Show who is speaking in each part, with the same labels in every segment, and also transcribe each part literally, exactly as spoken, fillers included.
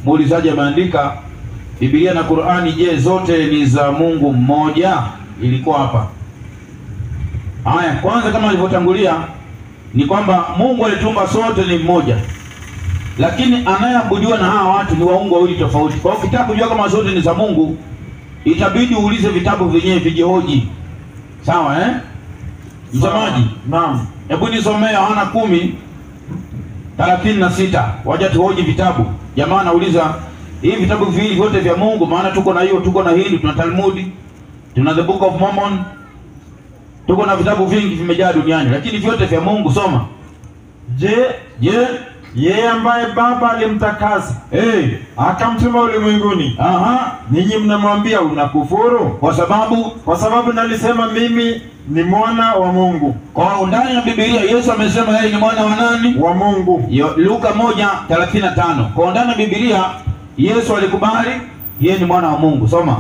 Speaker 1: muulizaji ameandika Biblia na Qur'ani, je, zote ni za Mungu mmoja? Ilikuwa hapa. Haya, kwanza kama nilivyotangulia ni kwamba Mungu alitumba sote ni mmoja, lakini anayeabudiwa na hawa watu ni waungu wawili tofauti. Kwa hiyo ukitaka kujua kama zote ni za Mungu, itabidi uulize vitabu vyenyewe vijihoji. Sawa eh? Msamaji?
Speaker 2: Naam.
Speaker 1: Hebu nisomee Yohana kumi thelathini na sita. Waje tuhoji vitabu. Jamaa anauliza, hivi vitabu viwili vyote vya Mungu? Maana tuko na hiyo, tuko na Hindu, tuna Talmudi, tuna the Book of Mormon, tuko na vitabu vingi vimejaa duniani, lakini vyote vya Mungu. Soma.
Speaker 2: Je,
Speaker 1: Je,
Speaker 2: yeye ambaye Baba alimtakasa
Speaker 1: eh,
Speaker 2: akamtuma ulimwenguni,
Speaker 1: aha,
Speaker 2: ninyi mnamwambia unakufuru?
Speaker 1: kwa sababu
Speaker 2: Kwa sababu nalisema mimi ni mwana wa Mungu.
Speaker 1: kwa undani ya Biblia Yesu amesema yeye ni mwana wa nani?
Speaker 2: Wa Mungu.
Speaker 1: Yo, Luka moja thelathini na tano. Kwa undani ya Biblia Yesu alikubali yeye ni mwana wa Mungu. Soma.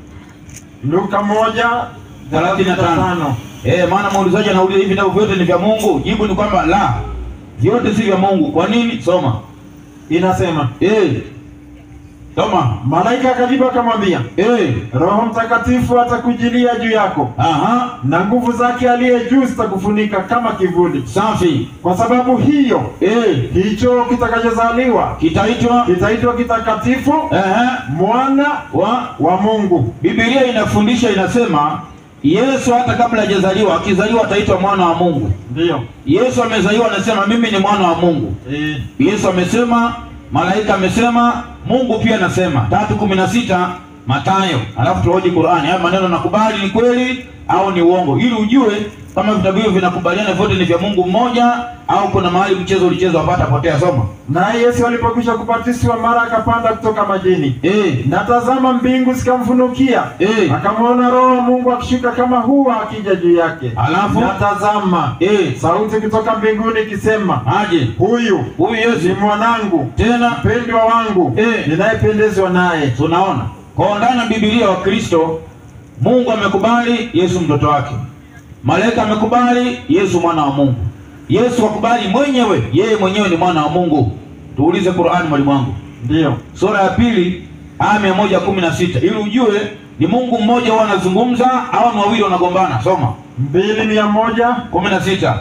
Speaker 2: Luka moja
Speaker 1: thelathini na tano. Eh, maana muulizaji anauliza hivi vitabu vyote ni vya Mungu? Jibu ni kwamba la, vyote si vya Mungu. Kwa nini? Soma.
Speaker 2: Inasema,
Speaker 1: Eh. Soma.
Speaker 2: malaika akajibu akamwambia,
Speaker 1: Eh.
Speaker 2: Roho Mtakatifu atakujilia juu yako,
Speaker 1: Aha.
Speaker 2: na nguvu zake aliye juu zitakufunika kama kivuli.
Speaker 1: Safi.
Speaker 2: Kwa sababu hiyo,
Speaker 1: Eh.
Speaker 2: hicho kitakachozaliwa
Speaker 1: Kitaitwa
Speaker 2: kitaitwa kitakatifu,
Speaker 1: eh
Speaker 2: mwana
Speaker 1: wa
Speaker 2: wa Mungu.
Speaker 1: Biblia inafundisha, inasema Yesu hata kabla hajazaliwa, akizaliwa ataitwa mwana wa Mungu.
Speaker 2: Ndio.
Speaker 1: Yesu amezaliwa anasema mimi ni mwana wa Mungu.
Speaker 2: Eh,
Speaker 1: Yesu amesema, malaika amesema, Mungu pia anasema. tatu kumi na sita Mathayo. Alafu tuhoji Qur'ani. Haya maneno nakubali ni kweli au ni uongo, ili ujue kama vitabu hivyo vinakubaliana vyote ni vya Mungu mmoja au kuna mahali mchezo ulichezwa hapata potea. Soma.
Speaker 2: naye Yesu alipokwisha kubatizwa, mara akapanda kutoka majini.
Speaker 1: Eh.
Speaker 2: Na tazama, mbingu zikamfunukia,
Speaker 1: Eh.
Speaker 2: akamwona Roho wa Mungu akishuka kama hua akija juu yake.
Speaker 1: Alafu
Speaker 2: Na tazama,
Speaker 1: eh,
Speaker 2: sauti kutoka mbinguni ikisema,
Speaker 1: aje
Speaker 2: huyu
Speaker 1: huyu
Speaker 2: ni
Speaker 1: Yesu
Speaker 2: mwanangu
Speaker 1: tena.
Speaker 2: mpendwa wangu,
Speaker 1: Eh.
Speaker 2: ninayependezwa naye.
Speaker 1: Tunaona kwa ndani ya Biblia wa Kristo, Mungu amekubali Yesu mtoto wake, malaika amekubali Yesu mwana wa Mungu, Yesu akubali mwenyewe yeye mwenyewe ni mwana wa Mungu. Tuulize Qur'ani, mwalimu wangu.
Speaker 2: Ndio.
Speaker 1: Sura ya pili aya mia moja kumi na sita, ili ujue ni Mungu mmoja huwa anazungumza au ni wawili wanagombana. Soma.
Speaker 2: mbili mia moja
Speaker 1: kumi na sita.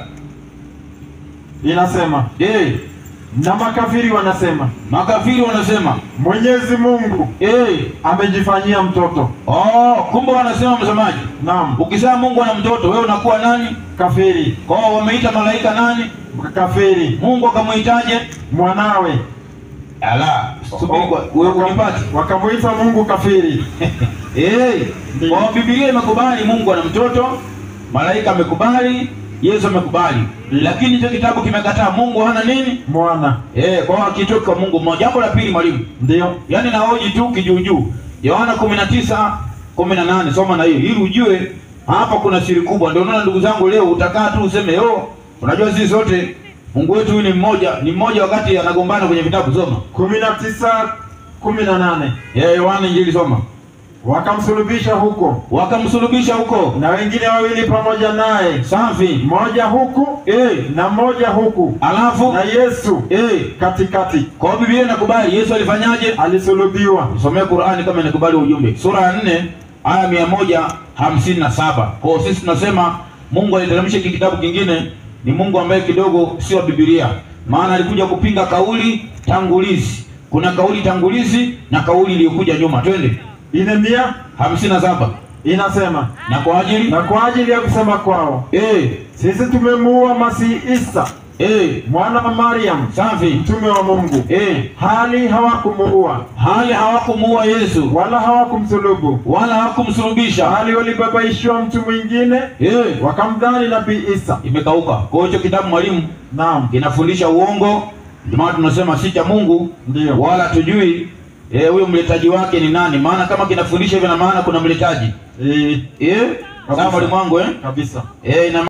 Speaker 2: inasema,
Speaker 1: Eh,
Speaker 2: na makafiri wanasema,
Speaker 1: makafiri wanasema
Speaker 2: Mwenyezi Mungu
Speaker 1: eh,
Speaker 2: amejifanyia mtoto.
Speaker 1: oh, kumbe wanasema msemaji.
Speaker 2: Naam.
Speaker 1: Ukisema Mungu ana mtoto, wewe unakuwa nani?
Speaker 2: Kafiri.
Speaker 1: Kwa hiyo wameita malaika nani?
Speaker 2: Kafiri.
Speaker 1: Mungu akamuitaje?
Speaker 2: Mwanawe.
Speaker 1: Ala, subiri kwa wewe unipate.
Speaker 2: Wakamuita Mungu kafiri.
Speaker 1: Eh,
Speaker 2: Ndiyo.
Speaker 1: kwa Biblia imekubali Mungu ana mtoto, malaika amekubali, Yesu amekubali. Lakini hicho kitabu kimekataa Mungu hana nini?
Speaker 2: Mwana.
Speaker 1: Eh, kwa hiyo kitoka Mungu mmoja. Jambo la pili mwalimu.
Speaker 2: Ndio.
Speaker 1: Yaani nahoji tu kijuujuu. Yohana kumi na tisa kumi na nane, soma na hiyo ili ujue hapa kuna siri kubwa. Ndio unaona ndugu zangu, leo utakaa tu useme yo, unajua sisi sote Mungu wetu ni mmoja, ni mmoja wakati anagombana kwenye vitabu. Soma.
Speaker 2: kumi na tisa kumi na nane.
Speaker 1: Eh, Yohana Injili soma.
Speaker 2: Wakamsulubisha huko,
Speaker 1: Wakamsulubisha huko
Speaker 2: na wengine wawili pamoja naye,
Speaker 1: safi,
Speaker 2: mmoja huku
Speaker 1: eh,
Speaker 2: na mmoja huku,
Speaker 1: alafu
Speaker 2: na Yesu
Speaker 1: eh,
Speaker 2: katikati.
Speaker 1: kwa Biblia inakubali Yesu alifanyaje?
Speaker 2: Alisulubiwa.
Speaker 1: Somea Qur'ani kama inakubali ujumbe. Sura ya nne aya mia moja hamsini na saba. Kwa hiyo sisi tunasema Mungu aliteremsha hiki kitabu kingine, ni Mungu ambaye kidogo sio Biblia, maana alikuja kupinga kauli tangulizi. Kuna kauli tangulizi na kauli iliyokuja nyuma. Twende
Speaker 2: Yeremia
Speaker 1: hamsini na saba.
Speaker 2: inasema,
Speaker 1: Na kwa ajili
Speaker 2: na kwa ajili ya kusema kwao
Speaker 1: eh,
Speaker 2: sisi tumemuua Masihi Isa
Speaker 1: eh,
Speaker 2: mwana wa Mariam,
Speaker 1: safi,
Speaker 2: mtume wa Mungu,
Speaker 1: eh,
Speaker 2: hali hawakumuua
Speaker 1: hali hawakumuua Yesu
Speaker 2: wala hawakumsulubu,
Speaker 1: wala hawakumsulubisha,
Speaker 2: hali walibabaishwa mtu mwingine,
Speaker 1: eh,
Speaker 2: wakamdhani nabii Isa.
Speaker 1: imekauka. Kwa hiyo hicho kitabu mwalimu
Speaker 2: Naam.
Speaker 1: kinafundisha uongo, ndio maana tunasema si cha Mungu.
Speaker 2: Ndio.
Speaker 1: Wala tujui eh, huyo mletaji wake ni nani, maana kama kinafundisha hivyo na maana kuna mletaji
Speaker 2: Eh,
Speaker 1: eh, sawa mwalimu wangu eh,
Speaker 2: kabisa.
Speaker 1: eh ina